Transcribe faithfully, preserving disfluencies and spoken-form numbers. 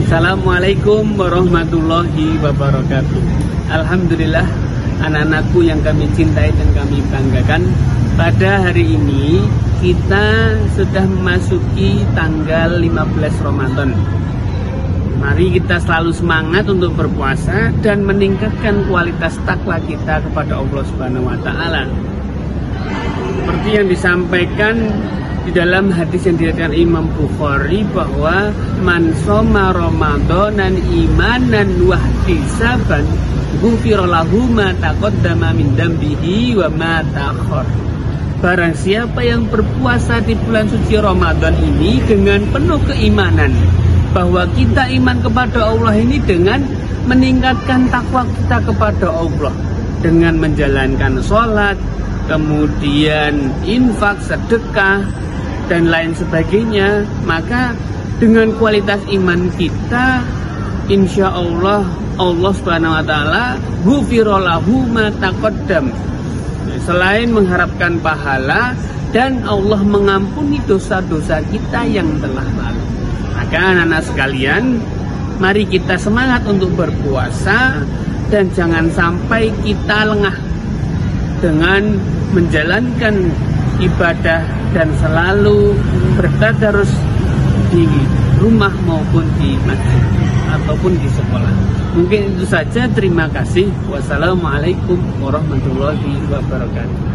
Assalamualaikum warahmatullahi wabarakatuh. Alhamdulillah, anak-anakku yang kami cintai dan kami banggakan, pada hari ini kita sudah memasuki tanggal lima belas Ramadan. Mari kita selalu semangat untuk berpuasa dan meningkatkan kualitas takwa kita kepada Allah Subhanahu wa taala. Seperti yang disampaikan di dalam hadis yang diriwayatkan Imam Bukhari bahwa man shoma ramadanan imanan wa ihtisaban ghufira lahu ma taqaddama min dambihi wa ma ta'akhkhar. Barang siapa yang berpuasa di bulan suci Ramadan ini dengan penuh keimanan bahwa kita iman kepada Allah ini dengan meningkatkan takwa kita kepada Allah dengan menjalankan sholat, kemudian infak, sedekah, dan lain sebagainya, maka dengan kualitas iman kita, insya Allah Allah Subhanahu wa taala ghufira lahu ma taqaddam. Selain mengharapkan pahala, dan Allah mengampuni dosa-dosa kita yang telah lalu. Maka anak-anak sekalian, mari kita semangat untuk berpuasa dan jangan sampai kita lengah dengan menjalankan ibadah dan selalu bertadarus di rumah maupun di masjid ataupun di sekolah. Mungkin itu saja, terima kasih. Wassalamualaikum warahmatullahi wabarakatuh.